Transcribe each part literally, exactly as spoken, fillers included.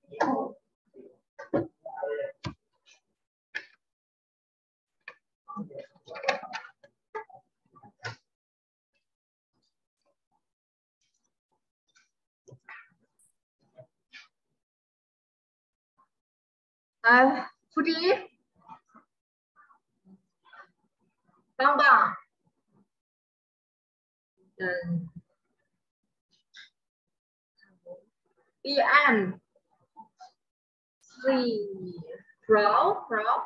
哎，腹肌，棒棒，嗯 ，B M three pro pro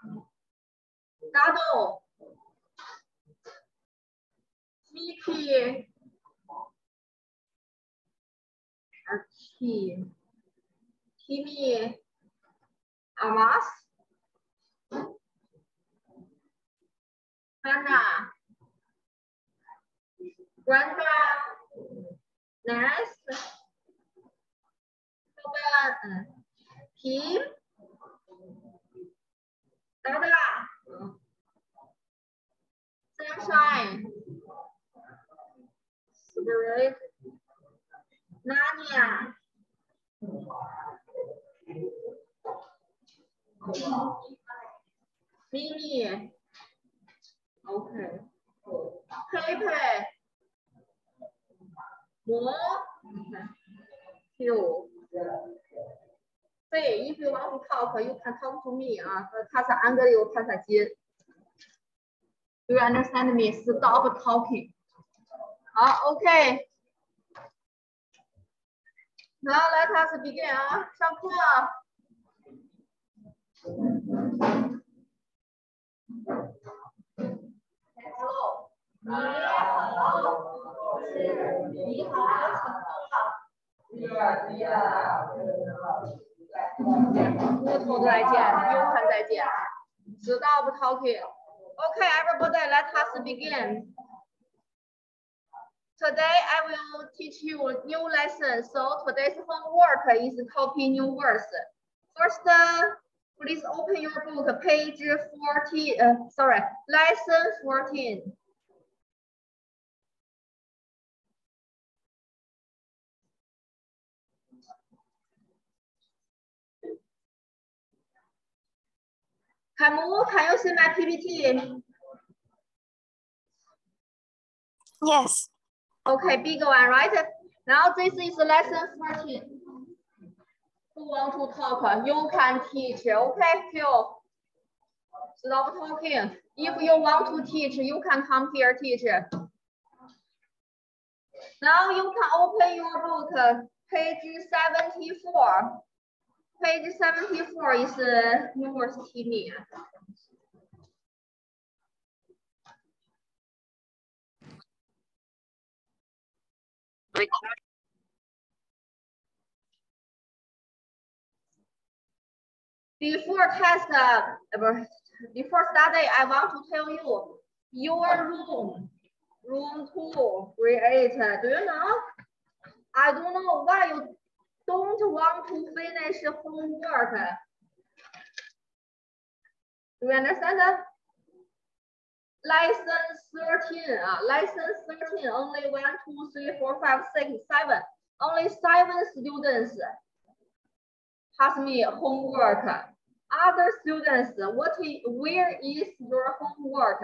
double Mickey T Timmy Amas Hannah Brenda Ness Robin Kim Dada Sunshine Spirit Nania Mini Okay Pepe Mo Q Say if you want to talk you can talk to me 啊他是安格里欧帕萨金 Do you understand me? Stop talking. 好 OK Now let us begin 啊上课Hello 你好你好木头再见永恒再见 Stop talking Okay everybody let us begin Today I will teach you a new lesson so today's homework is copy new words First please open your book page fourteen uh, sorry lesson fourteen Kamu, can you see my P P T? Yes. Okay, big one, right? Now this is lesson fourteen. Who want to talk? You can teach. Okay, Q. Stop talking. If you want to teach, you can come here teach. Now you can open your book, page seventy-four. Page seventy-four is uh, yours, Timmy. Before test, uh, before study, I want to tell you, your room, room two, create. Do you know? I don't know why you don't want to finish homework. Do you understand? Lesson thirteen, uh, lesson thirteen, only one, two, three, four, five, six, seven. Only seven students pass me homework. Other students, what is, where is your homework?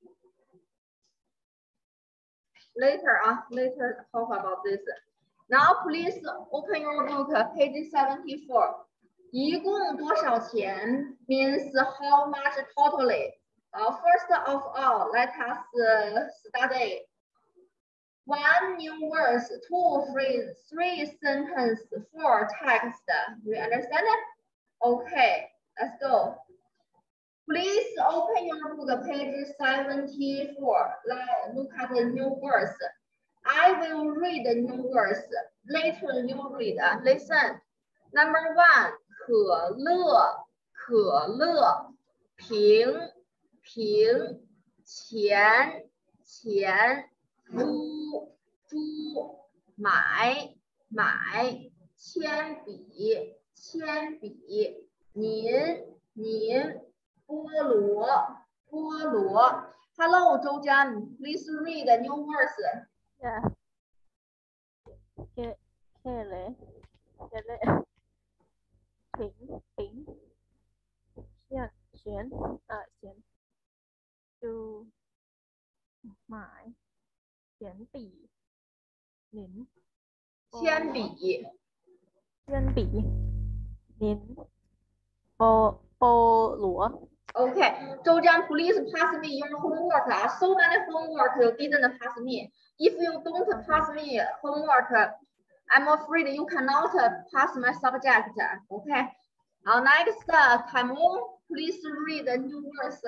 Later, uh, later talk about this. Now please open your book, page seventy-four. 一共多少钱 means how much totally. Uh, first of all, let us uh, study one new verse, two phrase, three sentence, four text. Do you understand it? Okay, let's go. Please open your book, page seventy-four. Let's look at the new verse. I will read the new verse. Later you read. Uh, listen. Number one, 可乐，可乐，瓶。瓶钱钱猪猪买买铅笔铅笔您您菠萝菠萝 Hello 周江 please read the new words Yeah. Ke kele kele 品品选选呃选就买选笔您铅笔铅笔您菠菠萝 Okay, Zhoujian, please pass me your homework. Uh, so many homework you didn't pass me. If you don't pass me homework, I'm afraid you cannot pass my subject. Okay. Now next, uh, Taimon, please read the new words.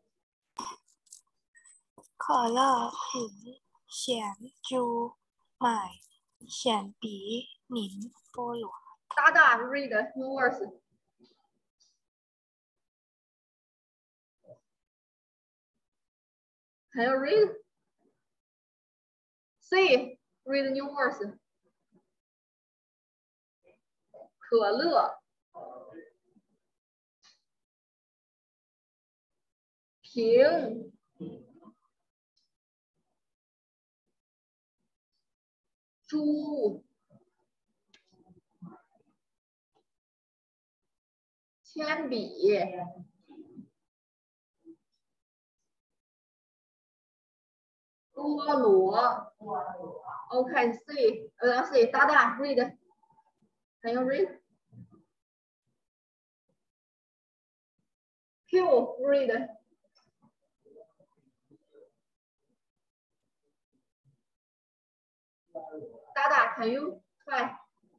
可乐品咸猪买选笔宁菠萝 Dada, read the new words. Can you read? C, read the new words. 可乐瓶猪铅笔菠萝 Okay, C, uh, C, Dada, read. Can you read? Q, read. Dada, can you try?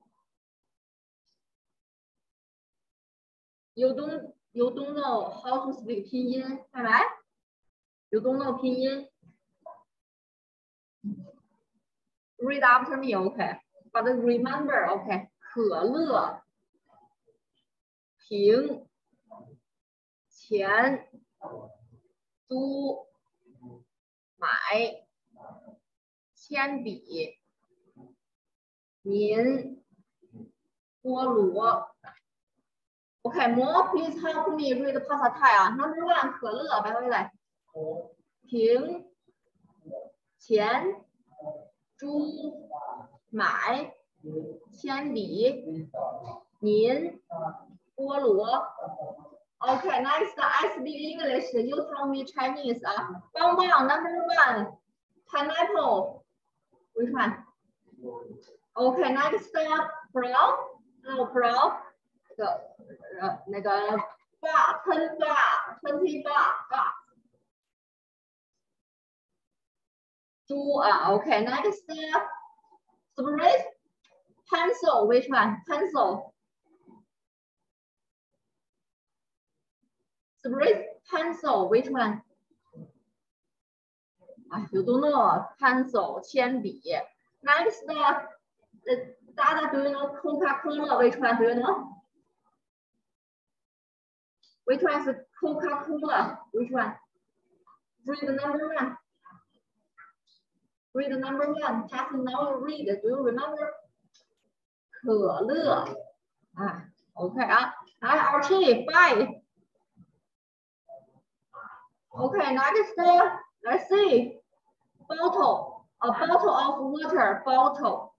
You don't, you don't know how to speak 拼音，係咪 ？You don't know 拼音。Read after me, okay? But remember, okay? 可乐瓶钱租买铅笔您菠萝。Okay, more please help me read past Thai 啊。Number one 可乐，拜拜来。瓶钱猪买铅笔您菠萝。Okay, next I speak English. You tell me Chinese 啊。棒棒 number one pineapple. Which one? Okay, next pearl. Oh, pearl. 这个呃那个八喷八 twenty 八八猪啊 OK next spirit pencil which one pencil spirit pencil which one 啊 you don't know pencil 铅笔 next 呃大家 do you know Coca-Cola which one do you know Which one is Coca-Cola? Which one? Read the number one. Read the number one. Just now read. Do you remember? 可乐啊 ，OK 啊，来 Archie bye. Okay, next let's see. Bottle, a bottle of water, bottle.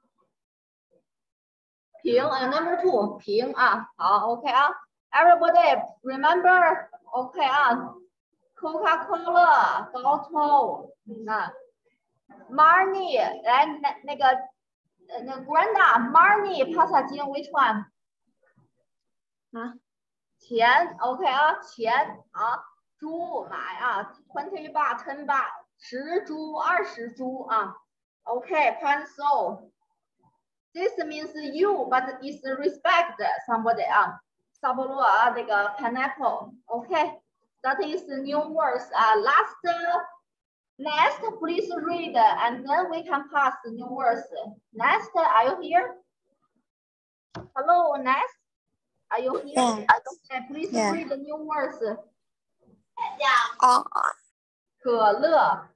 瓶啊 ，number two 瓶啊，好 ，OK 啊。Everybody remember, OK 啊 ，Coca-Cola bottle 啊 ，Money 来那那个呃那 Granda money 帕萨金 which one 啊？钱 OK 啊，钱啊，猪买啊 ，twenty 八 ten 八十株二十株啊 ，OK pencil. This means you, but it's respect somebody 啊。萨波罗啊，这个 pineapple, okay, that is new words. Uh, last, next, please read, and then we can pass the new words. Next, are you here? Hello, next, are you here? Yeah. Okay, please Yeah. read the new words. 哦， 可乐，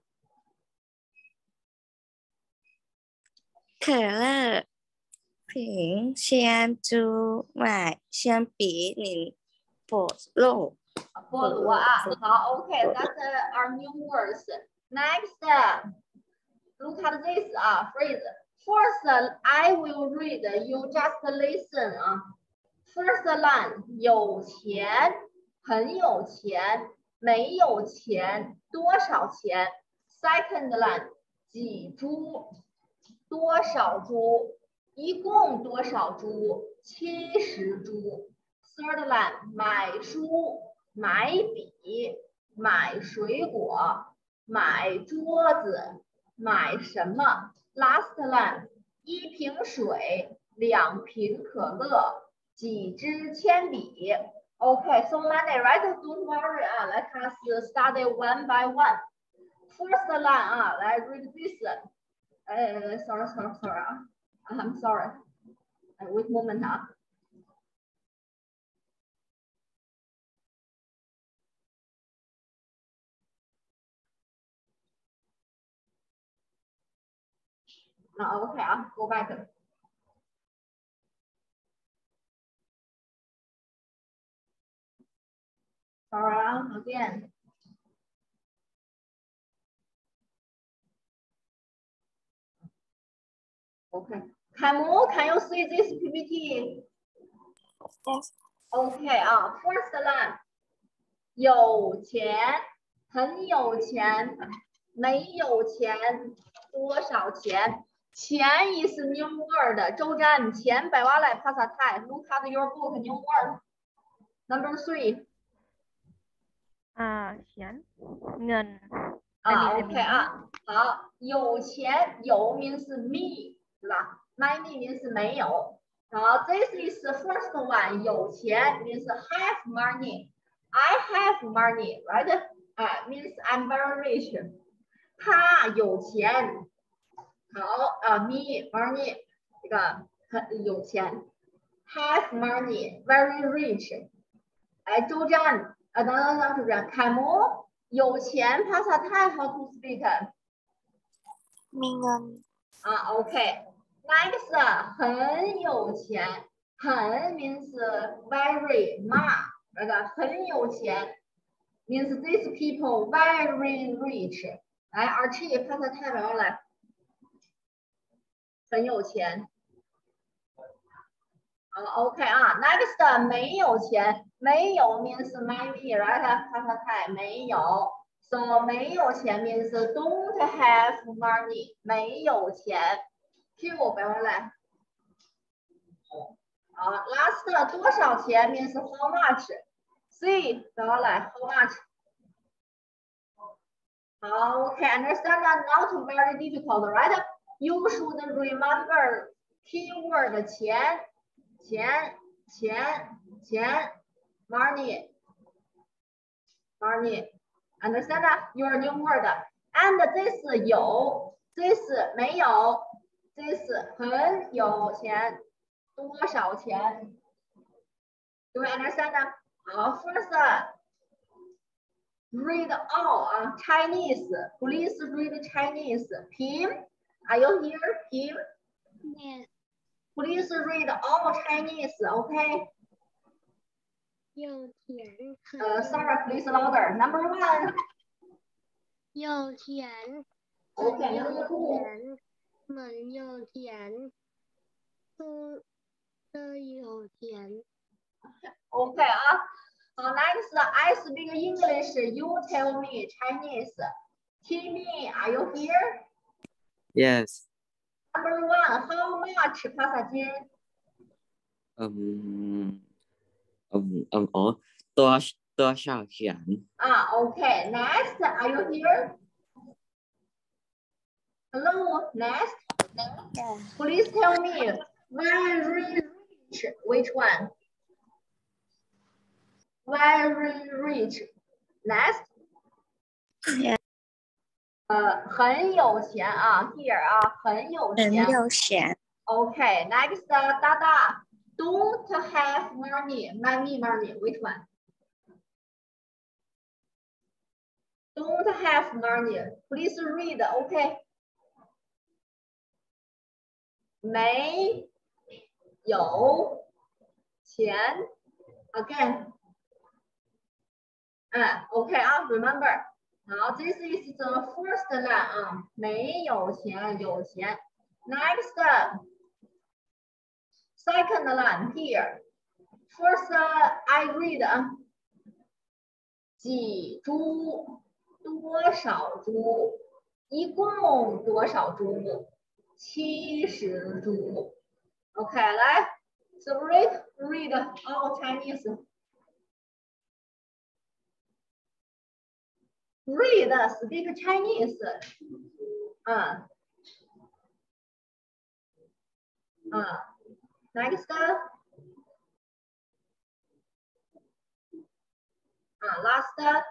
可乐瓶鲜猪买铅笔拧菠萝。 菠萝啊，好 ，okay, that's uh, our new words. Next, uh, look at this uh, phrase. First, uh, I will read. You just listen. Uh. First line 有钱，很有钱，没有钱，多少钱 ？Second line 几株，多少株？一共多少株？七十株。Third line 买书，买笔，买水果，买桌子，买什么 ？Last line 一瓶水，两瓶可乐。几支铅笔 ？Okay, so many, right? Don't worry 啊 ，let us study one by one. First line 啊，来 read this. 呃 ，sorry, sorry, sorry 啊 ，I'm sorry. 哎 ，wait a moment 啊。啊 ，OK 啊 ，go back. Sorry again. Okay. Kamu, can you see this P P T? Yes. Okay 啊 ，First line 有钱，很有钱，没有钱，多少钱？钱 is new word. 周占钱百瓦来帕萨泰。Look at your book, new word. Number three. 啊，钱，เงิน啊 ，OK 啊，好，有钱有 means me 对吧 ？Money means 没有。好 ，this is the first one. 有钱 means have money. I have money, right? 啊 means I'm very rich. 他有钱。好啊 ，me money 这个很有钱 ，have money, very rich。哎，周战啊，等等等，是不是？楷模有钱，帕萨泰 how to speak？ มีเงิน啊 ，OK。Next 很有钱，很 means very much， 那个很有钱 means these people very rich。来，而且帕萨泰然后来。很有钱，好 ，OK 啊 ，Next 没有钱，没有 means money right？ 看看看，没有 ，so 没有钱 means don't have money， 没有钱 ，Q 摆回来，好 ，Last 多少钱 means how much，C 摆回来 how much， 好 ，OK，understand that not very difficult right？You should remember keyword 钱。钱钱钱 money money understand that your new word and this 有 this 没有 this 很有钱多少钱 do you understand that 好 first read all 啊 Chinese please read Chinese Pim are you here Pim Yes. Please read all Chinese, okay? 有钱 Uh, Sarah, please louder. Number one. 有钱 Okay, 有 number two. 钱เหมือน有钱ตู้的有钱 Okay, uh, uh, next, I speak English. You tell me Chinese. Timmy, are you here? Yes. Number one, how much ภาษาจีน Um. Um. Um. Oh. 多多少钱 Ah, okay. Next, are you here? Hello, next. Yes. Please tell me, very rich, which one? Very rich. Next. Yes. 呃，很有钱啊 ，here 啊，很有钱。 很有钱 Okay, next, 大大 don't have money, money, money. Which one? Don't have money. Please read. Okay. 没有钱 again. 嗯 ，OK 啊 ，remember. 好 ，this is the first line 啊，没有钱，有钱。Next, second line here. First, uh, I read 啊，几株，多少株，一共多少株？七十株。OK， 来 ，separate read all Chinese。Read speak Chinese。嗯。嗯 ，next。啊 ，last。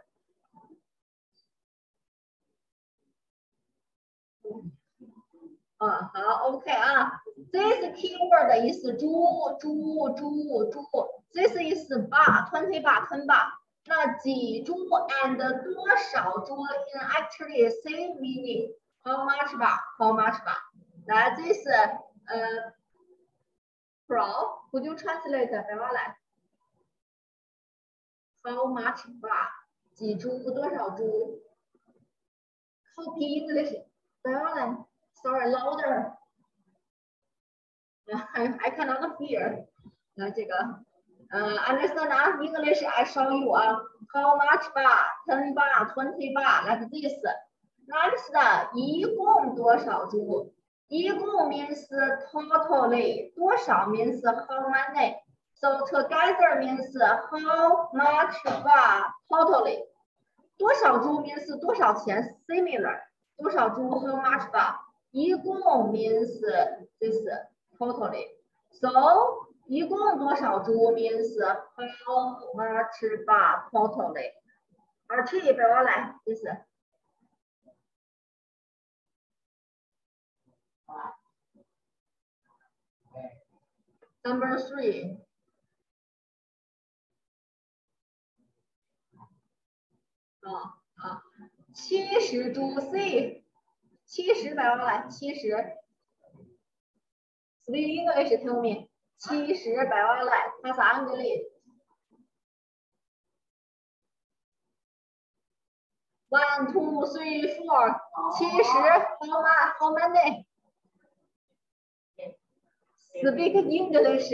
啊，好 ，OK 啊。This keyword 的意思猪猪猪猪。This is 八 twenty 八 ten 八。那几株 and 多少株 in actually same meaning。How much 吧 ？How much 吧？来 ，this 呃 ，Pro could you translate 白话来 ？How much 吧？几株多少株 ？Copy English 白话来。Sorry, louder. I I cannot hear. 那这个，呃 ，understand 啊 ？English I show you 啊。How much 吧 ？ten 吧 ？twenty 吧 ？Like this. Next， 一共多少株？一共 means totally， 多少 means how many. So together means how much 吧 ？Totally. 多少株 means 多少钱 ？Similar. 多少株 how much 吧？一共 means this totally. So 一共多少株 means how much 吧 totally. 而这一边我来 this. Number three. 啊啊，七十株 C， 七十白话来，七十。Speak English tell me， 七十白话来，它啥安格里 ？One, two, three, four， 七十 how much? How many? Speak English。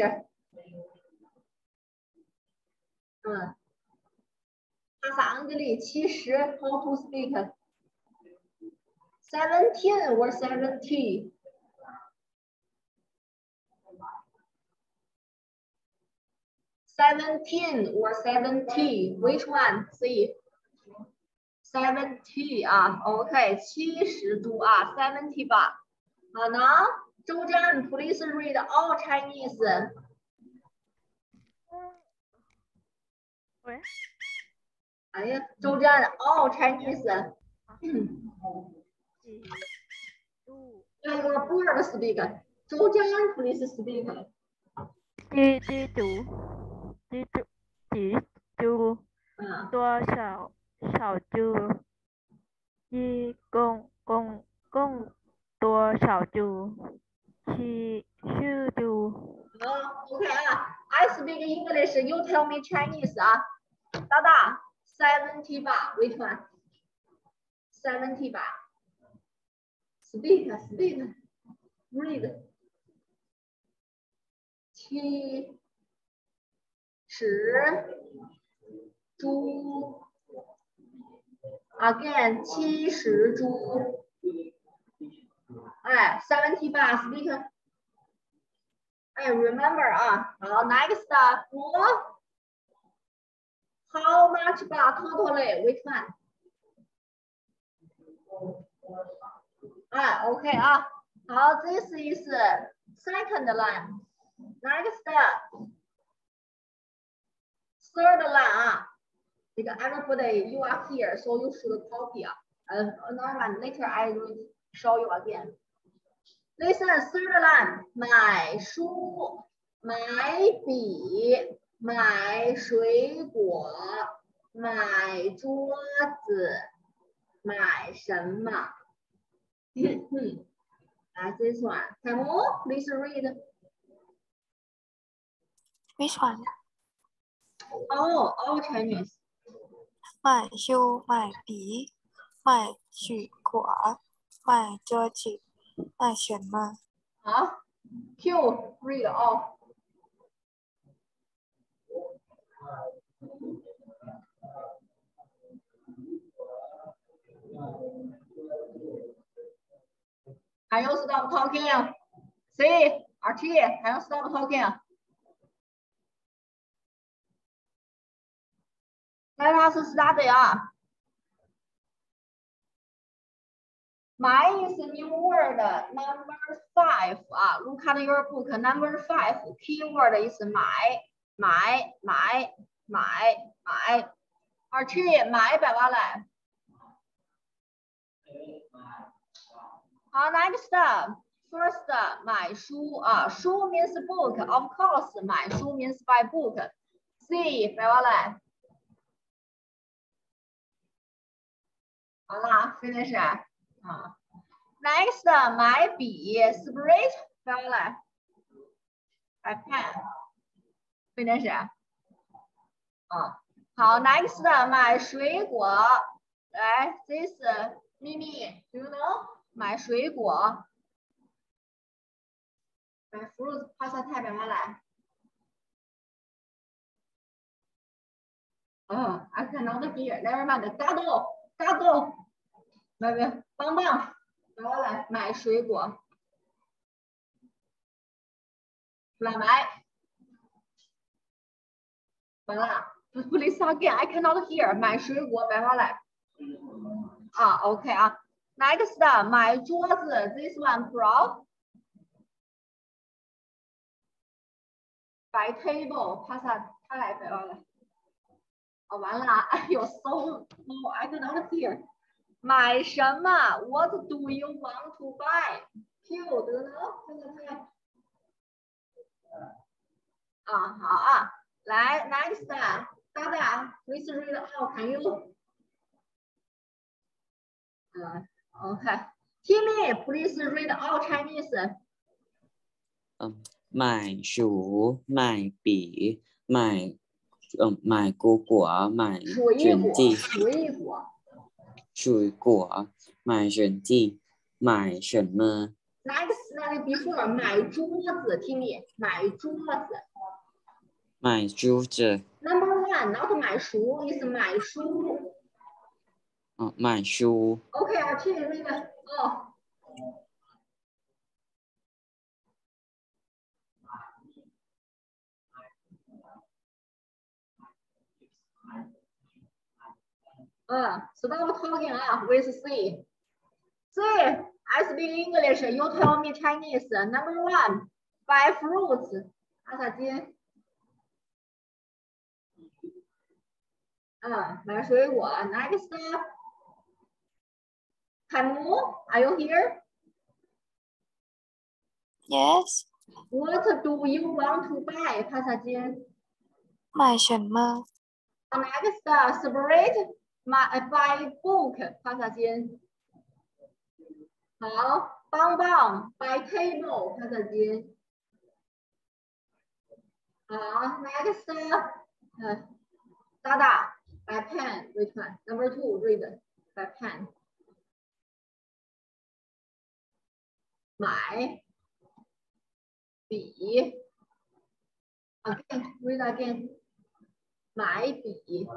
嗯。它啥安格里？七十 how to speak? Seventeen or seventy? Seventeen or seventy? Which one? See. Seventy 啊 ，OK， 七十株啊 ，seventy 吧。好呢，周战 ，please read all Chinese。 喂。 哎呀，周战 all Chinese。要用 bird speak。周战 please speak。 几几株？几株？几株？ 嗯。 多少少株？一共共共多少株？七十株。 好 ，OK 啊。I speak English, you tell me Chinese 啊。大大 ，seventy 吧 ，which one? Seventy 吧。Speak, speak, read. 七十株 ，again 七十株。哎 ，seventy 吧 ，speak. 哎 ，remember 啊，好 ，next 我 how much 吧 ，totally which one？ 哎 ，OK 啊，好 ，this is second line。Next third line 啊，这个 everybody you are here, so you should copy 啊。呃 ，Norman later I will show you again. Listen, third line， 买书。买笔，买水果，买桌子，买什么？嗯嗯，来 this one. Come on, please read. Which one? All, all Chinese. 买书，买笔，买水果，买桌子，买什么？ 好 ，Q read all. Can you stop talking? C, R T, can you stop talking? Let us study 啊。My is a new word number five 啊。Look at your book number five. Keyword is my, my, my, my, my. R T 买百万来。好 ，next first 买书啊，书 means book, of course 买书 means buy book. C 百万来。好啦 ，finish 啊。Next 买笔 ，spray 百万来。买 pen，finish 啊。好 ，next 买水果，来 ，this 秘密 ，do you know？ 买水果，买 fruit， 帕萨泰百万来。嗯 ，I cannot hear. Never mind. 大豆，大豆，没有没有，棒棒，百万来买水果，来买，完了。Please again. I cannot hear. 买水果，百万来。啊 ，OK 啊。Next 买桌子 ，this one pro。买 table， 帕萨泰百万来。哦，完了，哎呦 ，so low, I cannot hear。买什么 ？What do you want to buy? Q 得呢？看看看。啊，好啊，来 ，next， 大大 ，please read out. Can you？ 嗯 ，OK。Timmy, please read out Chinese. 嗯，买书，买笔，买嗯买果果，买卷剂， 水果， 水果，买卷剂，买什么？ Next, that before 买桌子 ，Timmy 买桌子。 买珠子。 Number one, not 买书 is 买书。 哦，买书。 OK， 啊，去那个哦。嗯 ，stop talking 啊 ，with C。C, I speak English. You tell me Chinese. Number one, buy fruits. 阿萨金。嗯，买水果。Next, 凯姆 ，Are you here? Yes. What do you want to buy? 帕萨金。 买什么？ Next, separate, 买 buy book. 帕萨金。好，棒棒 buy table. 帕萨金。好 ，next, 嗯，大大 buy pen. Which one? Number two, read buy pen. 买笔 ，again read again， 买笔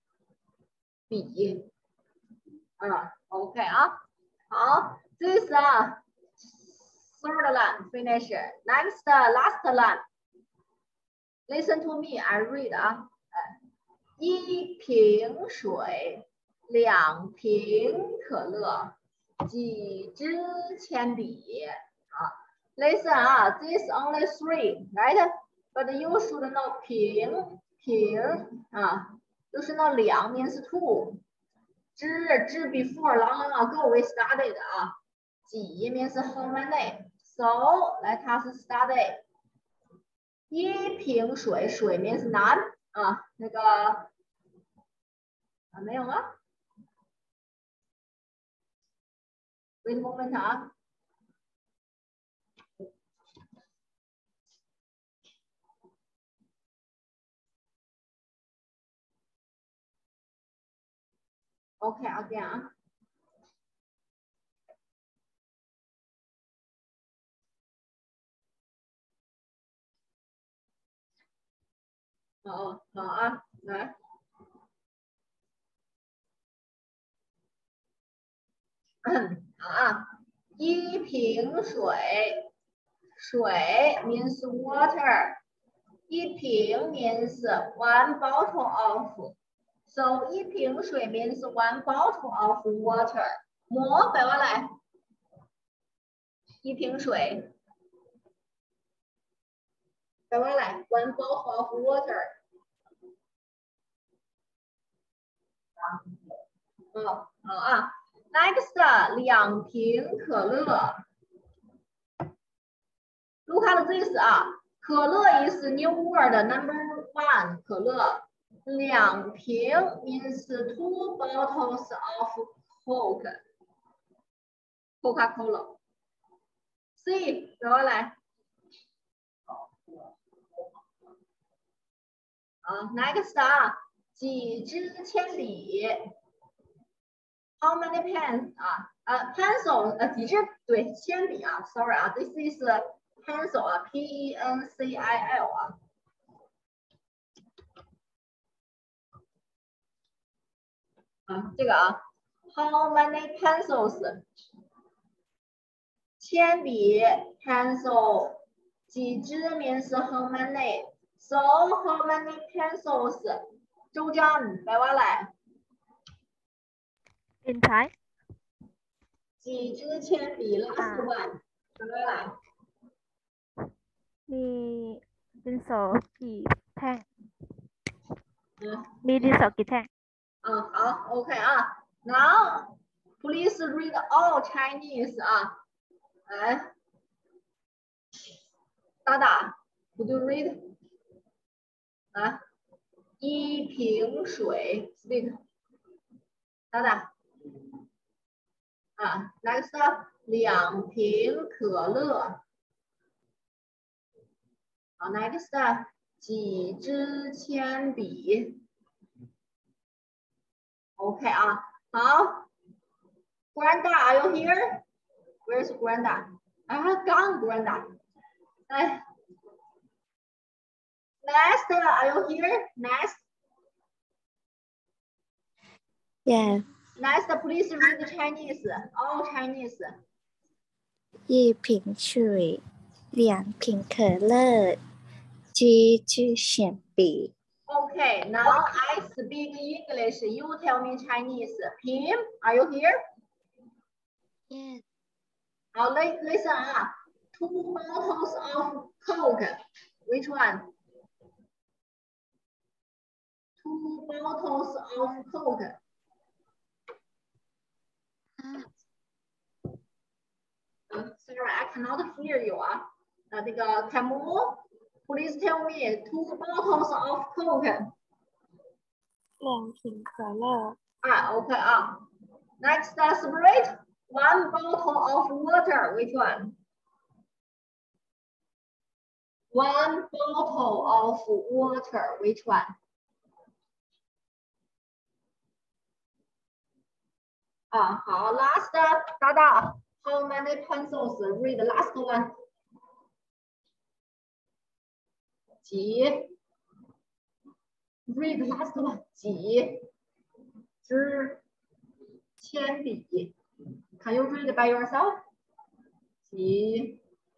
笔，啊 ，OK 啊，好 ，this 啊 third line finish. Next last line. Listen to me, I read 啊，一瓶水，两瓶可乐。几支铅笔啊 ？Listen 啊 ，this only three, right? But you should know 瓶瓶啊，就是那两 means two. 支支 before long long ago we studied 啊。几 means how many? So let us study. 一瓶水，水 means none 啊，那个啊没有吗？ Wait a moment 啊。OK again 啊。 好，好啊，来。好啊，一瓶水，水 means water， 一瓶 means one bottle of， so 一瓶水 means one bottle of water。模背过来，一瓶水，背过来 one bottle of water。嗯，好啊。Next， 两瓶可乐。Look at this 啊，可乐 is new word number one， 可乐。两瓶 means two bottles of Coke， Coca-Cola。C， 背过来。好 ，Next 啊，几支铅笔。How many pens 啊？呃 ，pencil 呃几支？对，铅笔啊 ，sorry 啊 ，this is pencil 啊 ，P E N C I L 啊。啊，这个啊 ，How many pencils？ 铅笔 pencil 几支 means how many？So how many pencils？ 周章背过来。 In Thai。 几支铅笔 last one 背过来。 มีดินสอกี่แท่ง嗯， มีดินสอกี่แท่ง嗯，好 ，OK 啊。Now please read all Chinese 啊。来，大大 ，Could you read？ 来，一瓶水 ，speak。大大。啊 ，next 两瓶可乐。好 ，next 几支铅笔。OK 啊，好。Granda, are you here? Where's Granda? 啊，刚 Granda。哎 ，Next, are you here? Next. Yeah. Next, please read the Chinese. All Chinese. 一瓶水，两瓶可乐，几支铅笔。 Okay, now I speak English. You tell me Chinese. Pim, are you here? Yes. 好 ，listen 啊。Two bottles of Coke. Which one? Two bottles of Coke. Uh, sorry, I cannot hear you 啊。呃，这个 Camu, please tell me two bottles of Coke. 两瓶可乐。 啊 ，OK 啊。Next, uh, separate one bottle of water. Which one? One bottle of water. Which one? Ah, 好 ，last 大大 how many pencils? Read the last one. 几 ？Read the last one. 几支铅笔 ？Can you read by yourself? 几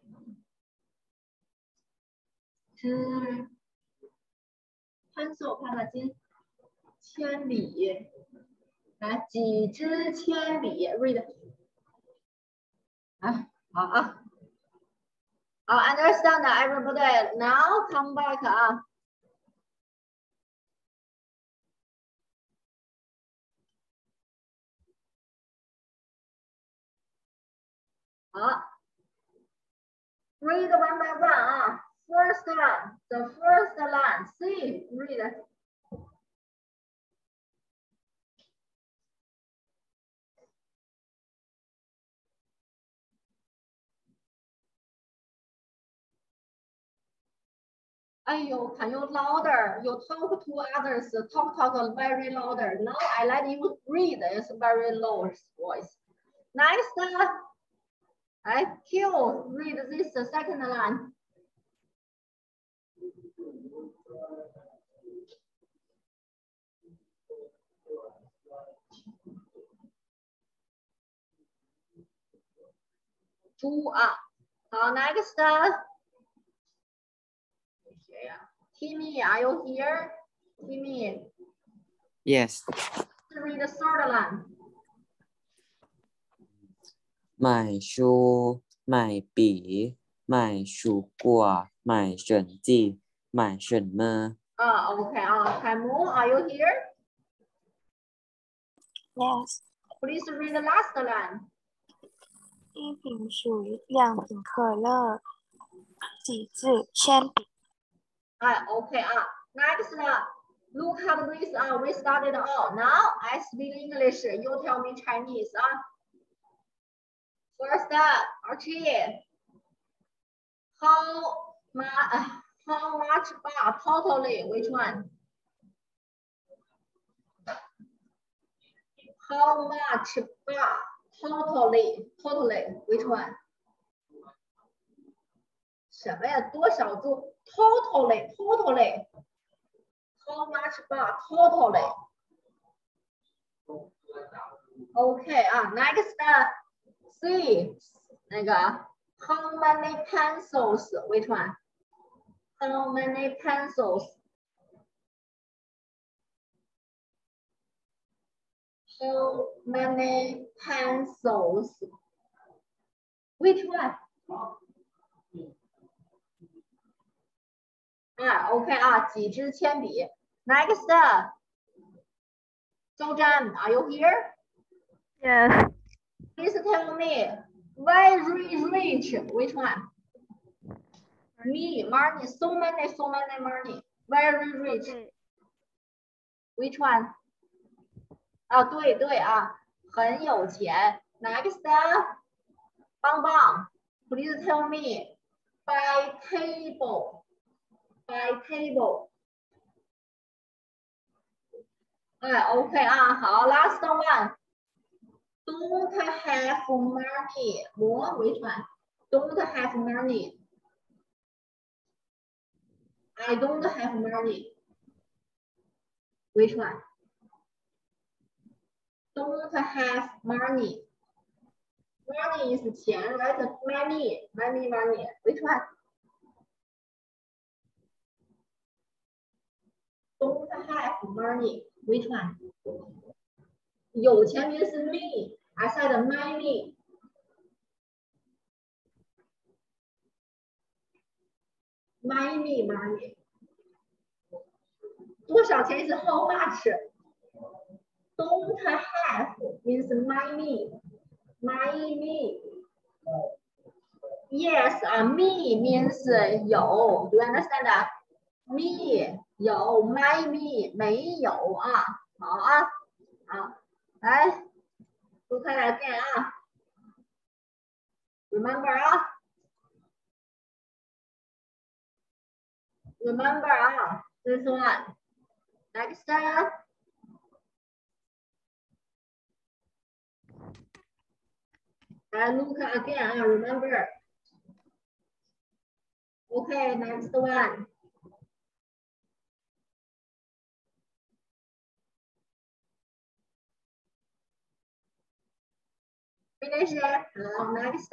支 pencil 看得见铅笔？来，几支铅笔 ？Read. 哎，好啊。好 ，understand everybody. Now come back 啊。好 ，read one by one 啊。First one, the first line. See, read. 哎呦 ，Can you louder? You talk to others. Talk talk very louder. Now I let you read. It's very low voice. Next, I Q. Read this second line. 猪啊。好 ，next。谁呀 ？Timmy, are you here? Timmy. Yes. Read the third line. 买书买笔买蔬果买选剂买什么啊 ，OK 啊 ，Kamu, are you here? Yes. Please read the last line. 一瓶水，两瓶可乐，几支铅笔。 哎 ，OK 啊 ，next 呢 ？Look at this 啊 ，we started all. Now I speak English. You tell me Chinese 啊。First up, Archie. How much? How much bar totally? Which one? How much bar totally? Totally? Which one? 什么呀？多少注 ？Totally, totally. How much bar totally? OK 啊 ，next C 那个 How many pencils? Which one? How many pencils? How many pencils? Which one? 啊 ，OK 啊，几支铅笔 ？Next，周詹 ，Are you here? Yes. Please tell me, very rich. Which one? Me, money, so many, so many money. Very rich. Okay. Which one? 啊，对对啊，很有钱。Next，棒棒 ，Please tell me, by table, by table. 哎 ，OK 啊，好 ，last one. Don't have money. More, which one? Don't have money. I don't have money. Which one? Don't have money. Money is 钱 right? Money, money, money. Which one? Don't have money. Which one? 有钱 means me. I said money. Money, money. 多少钱 is how much? Don't have means money. Money. Yes, uh, me means 有。Do you understand that? Me 有 my me 没有啊。好啊，好，来，look at again 啊。Remember 啊。Remember 啊 ，this one. Next up. And look again, uh, remember. Okay, next one. Finish it. Uh, next.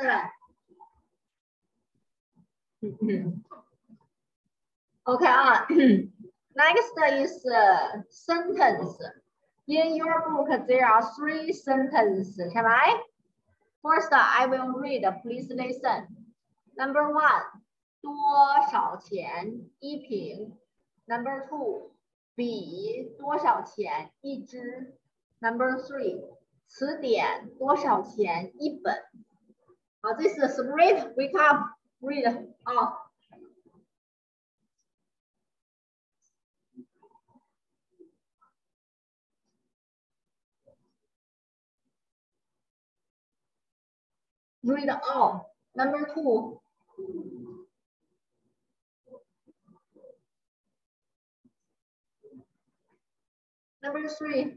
Okay, uh, next is uh, sentence. In your book, there are three sentences, can I? First, I will read. Please listen. Number one, 多少钱一瓶 Number two, 笔多少钱一支 Number three, 词典多少钱一本好，这是 Spring, wake up, read. Oh. Read all. Number two. Number three.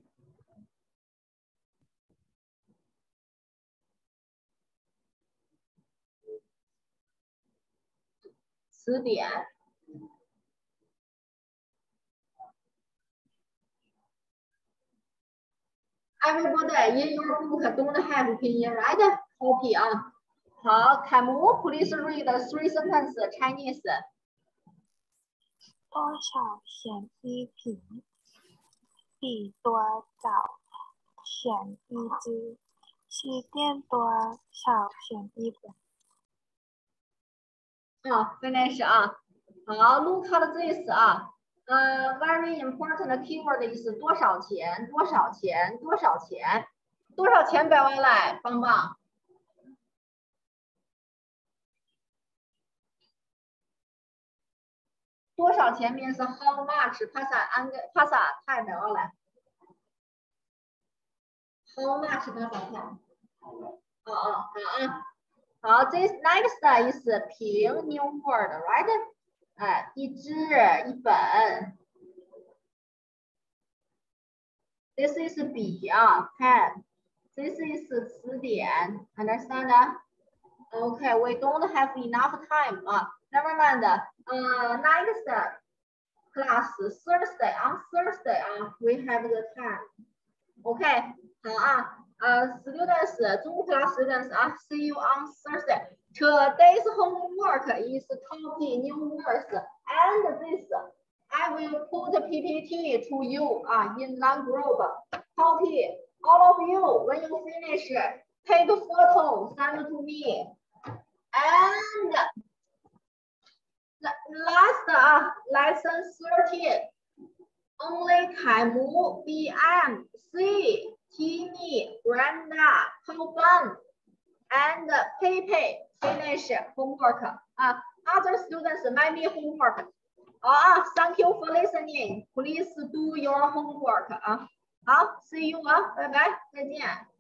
词典 Everybody in your book don't have pinyin, right? Copy 啊好，凯姆 ，please read three sentences Chinese。 多少钱一瓶？比多少钱一支？西店多少钱一本？ 啊 ，finish 啊。好 ，look at this 啊。呃 ，very important keyword is 多少钱？多少钱？多少钱？多少钱百万来，棒棒。多少钱 means how much？ 帕萨安帕萨太百万来。How much 多少钱？哦哦，好啊。好 ，this next is 瓶 new word，right？ 哎，一支一本。This is 笔啊 ，pen。This is 词典 ，understand？ Okay, we don't have enough time 啊 ，never mind。呃 ，next class Thursday on Thursday 啊 ，we have the time。Okay， 好啊。呃 ，students， 中 class students 啊 ，see you on Thursday。Today's homework is copy new words and this. I will put P P T to you uh, in that group. Copy all of you. When you finish, take a photo, send it to me. And last uh, lesson thirteen. Only Kaimu, B M, C, Timmy, Brenda, Tauban, and Pepe finish homework. Uh, other students might be homework. Ah, thank you for listening. Please do your homework. 啊，好 ，see you 啊，拜拜，再见。